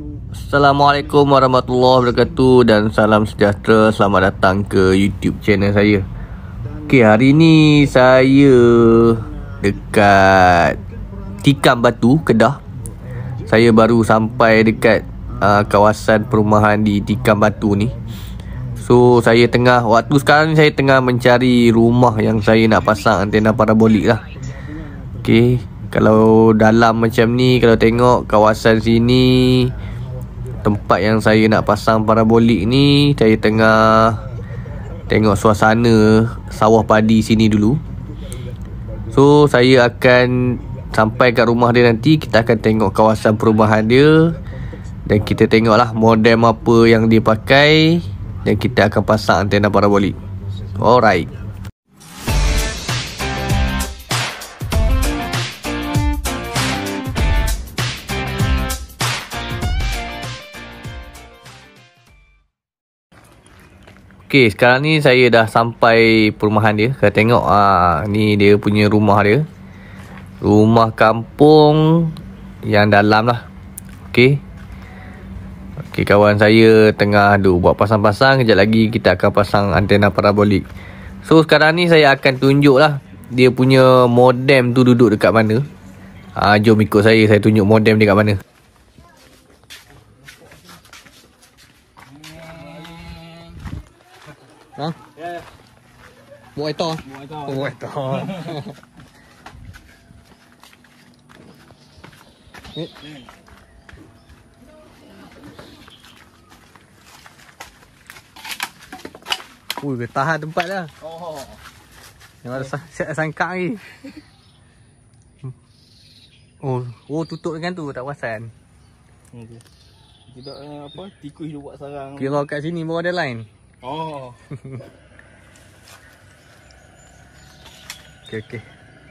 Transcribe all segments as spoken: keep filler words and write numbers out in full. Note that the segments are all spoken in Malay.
Assalamualaikum warahmatullahi wabarakatuh dan salam sejahtera. Selamat datang ke YouTube channel saya. Okey, hari ni saya dekat Tikam Batu, Kedah. Saya baru sampai dekat uh, kawasan perumahan di Tikam Batu ni. So, saya tengah, waktu sekarang ni saya tengah mencari rumah yang saya nak pasang antena parabolik lah. Okey, kalau dalam macam ni, kalau tengok kawasan sini, tempat yang saya nak pasang parabolik ni, saya tengah tengok suasana sawah padi sini dulu. So, saya akan sampai kat rumah dia nanti. Kita akan tengok kawasan perumahan dia dan kita tengoklah modem apa yang dia pakai, dan kita akan pasang antena parabolik. Alright. Okey, sekarang ni saya dah sampai perumahan dia. Kita tengok ah ni dia punya rumah dia. Rumah kampung yang dalam lah. Okey. Okey, kawan saya tengah duk buat pasang-pasang. Kejap lagi kita akan pasang antena parabolik. So, sekarang ni saya akan tunjuk lah dia punya modem tu duduk dekat mana. Ah, jom ikut saya, saya tunjuk modem dia kat mana. Ha? Ya. Buat itu. Buat itu. Buat itu. Ni. Ui, dia tahan tempat dah. Oh. Yang ada siap sangkak lagi. Oh, oh tutup dengan tu tak perasan. Okey. Tidak uh, apa, tikus dia buat sarang. Kira kat sini baru ada line. Oh. Okey, okey.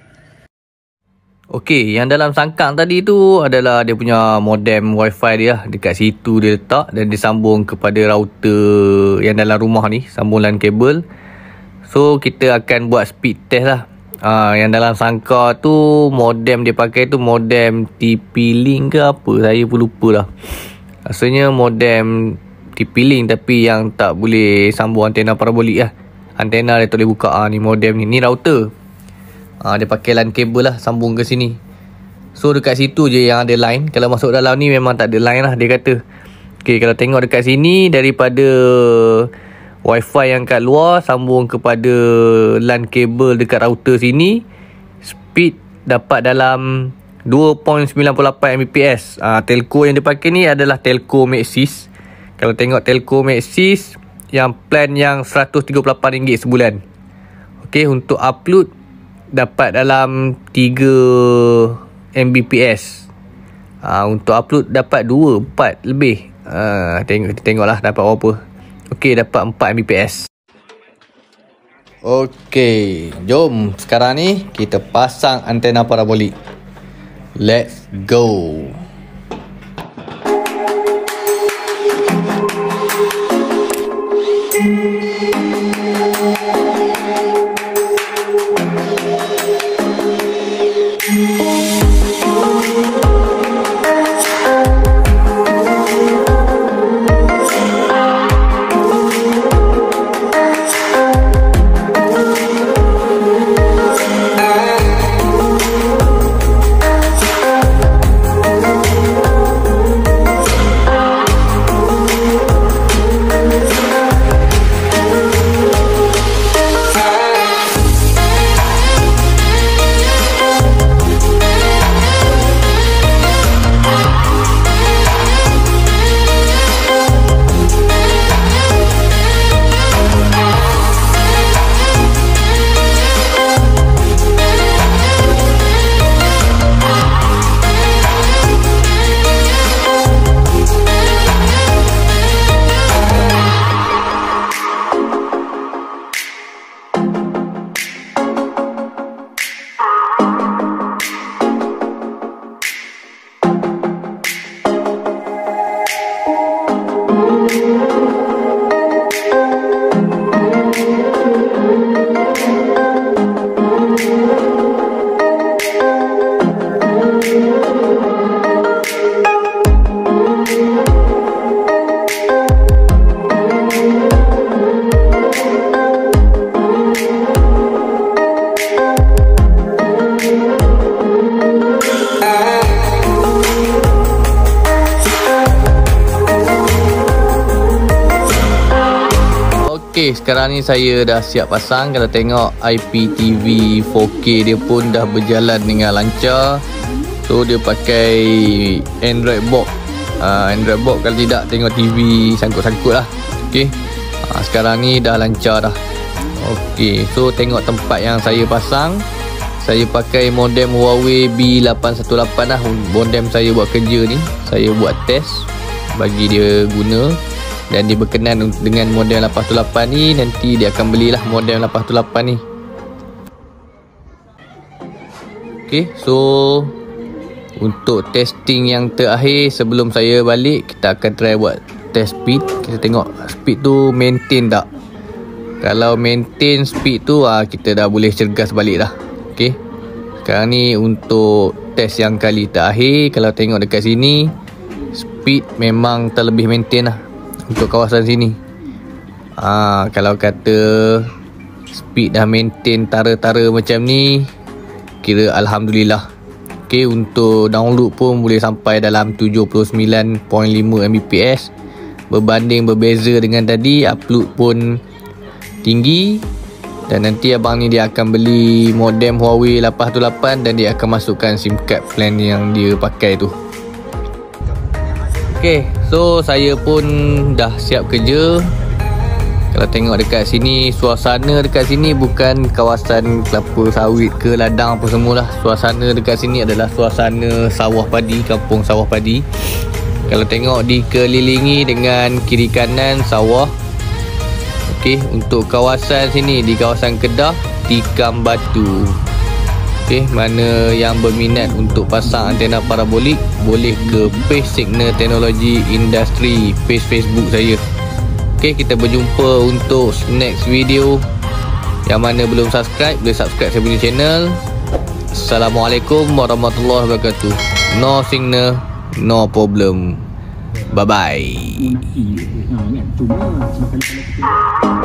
Okey, yang dalam sangkang tadi tu adalah dia punya modem wifi dia. Dekat situ dia letak dan disambung kepada router yang dalam rumah ni, sambung LAN kabel. So, kita akan buat speed test lah. Ah, yang dalam sangkar tu modem dia pakai tu modem T P-Link ke apa, saya pun lupa lah. Rasanya modem T P-Link tapi yang tak boleh sambung antena parabolik lah. Antena dia tak boleh buka. Ah, ni modem ni. Ni router. Ah, dia pakai LAN kabel lah, sambung ke sini. So, dekat situ je yang ada line. Kalau masuk dalam ni memang tak ada line lah, dia kata. Okay, kalau tengok dekat sini, daripada wifi yang kat luar sambung kepada LAN kabel dekat router sini, speed dapat dalam dua perpuluhan sembilan lapan Mbps. Ah, telco yang dia pakai ni adalah telco Maxis. Kalau tengok telco Maxis, yang plan yang seratus tiga puluh lapan ringgit sebulan. Okey, untuk upload dapat dalam tiga Mbps. Ah, untuk upload dapat dua, empat lebih. Ah, tengok kita tengoklah dapat berapa. Okey, dapat empat Mbps. Okey, jom sekarang ni kita pasang antena parabolik. Let's go. Okey, sekarang ni saya dah siap pasang. Kalau tengok I P T V four K dia pun dah berjalan dengan lancar. So dia pakai Android box. uh, Android box kalau tidak tengok T V sangkut-sangkut lah. Okey, uh, sekarang ni dah lancar dah. Okey, so tengok tempat yang saya pasang. Saya pakai modem Huawei B lapan satu lapan lah. Modem saya buat kerja ni. Saya buat test bagi dia guna. Dan dia berkenan dengan modem lapan satu lapan ni. Nanti dia akan belilah modem lapan satu lapan ni. Okay, so untuk testing yang terakhir sebelum saya balik, kita akan try buat test speed. Kita tengok speed tu maintain tak. Kalau maintain speed tu, ah, kita dah boleh cergas balik dah. Okay, sekarang ni untuk test yang kali terakhir. Kalau tengok dekat sini, speed memang terlebih maintain lah untuk kawasan sini. Ah, kalau kata speed dah maintain tara-tara macam ni, kira Alhamdulillah. Okay, untuk download pun boleh sampai dalam tujuh puluh sembilan perpuluhan lima megabit per second. Berbanding berbeza dengan tadi, upload pun tinggi. Dan nanti abang ni dia akan beli modem Huawei lapan satu lapan dan dia akan masukkan SIM card plan yang dia pakai tu. Okay, so saya pun dah siap kerja. Kalau tengok dekat sini, suasana dekat sini bukan kawasan kelapa sawit ke ladang apa semualah. Suasana dekat sini adalah suasana sawah padi, kampung sawah padi. Kalau tengok dikelilingi dengan kiri kanan sawah. Okey, untuk kawasan sini di kawasan Kedah, tikam batu. Okey, mana yang berminat untuk pasang antena parabolik, boleh ke page Signal Teknologi Industri, page Facebook saya. Okey, kita berjumpa untuk next video. Yang mana belum subscribe, boleh subscribe saya punya channel. Assalamualaikum warahmatullahi wabarakatuh. No signal, no problem. Bye bye.